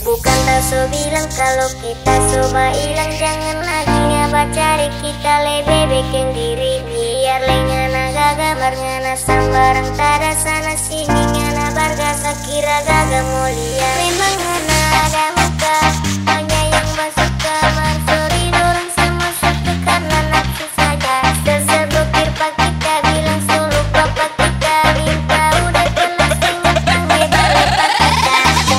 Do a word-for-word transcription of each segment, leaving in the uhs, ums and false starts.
Bukan tak so bilang kalau kita coba hilang, jangan lagi ngaba cari kita lebih bikin diri. Biar lengana gaga marngana sambarang tada sana sini ngana barga sakira gaga mulia. Memang ngana ada muka hanya yang masuk kamar, sorry dorong sama suka karena nafsu saja. Tersebukir pak kita bilang solo bapak kita minta udah jelas ingat panggil lepas kita.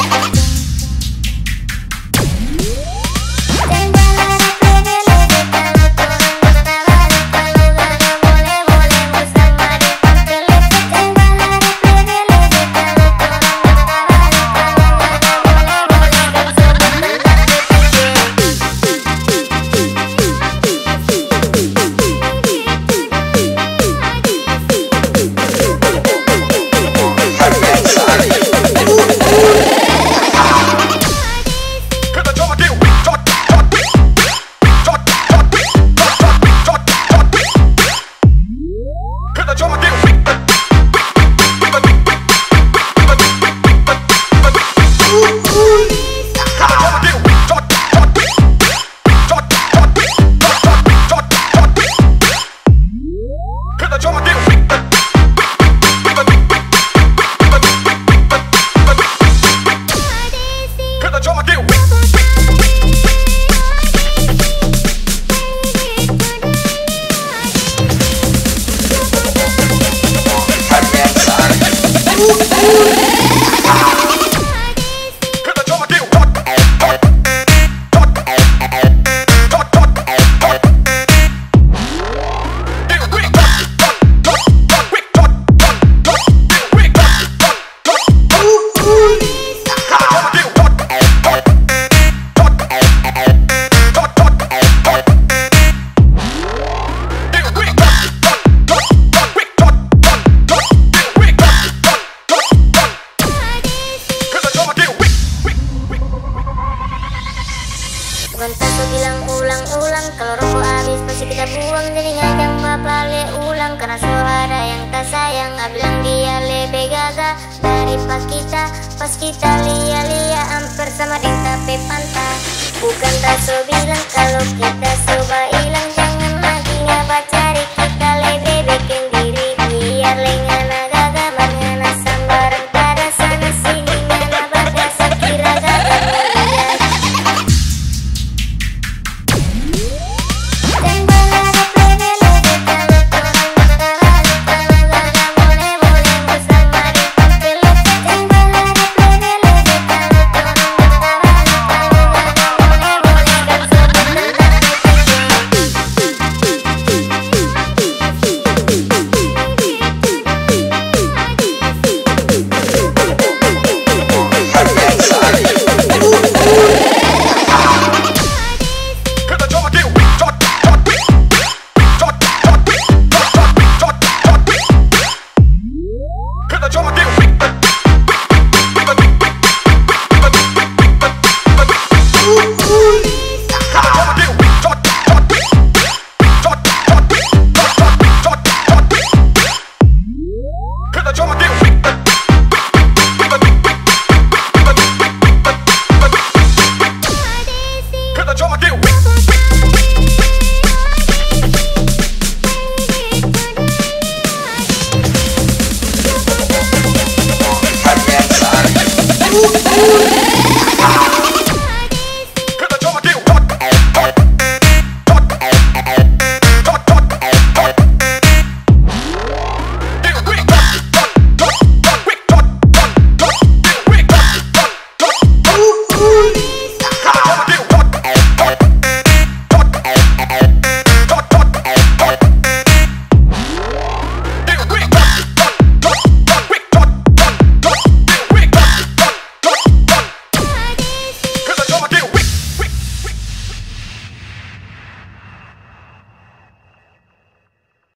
Bukan tak so bilang ulang-ulang, kalau rokok habis pasti kita buang. Jadi ngajak bapak le ulang, karena so ada yang tak sayang. Nggak bilang dia lebih gagah dari pas kita. Pas kita lia-lia hampir sama deng tapi pantai. Bukan tak so bilang kalau kita coba hilang, jangan lagi ngaba cari kita lebih bikin diri. Biar lengana gagah marngana sambarang pada sana sini ngana baga sakira gagah mulia. Hardiansyah.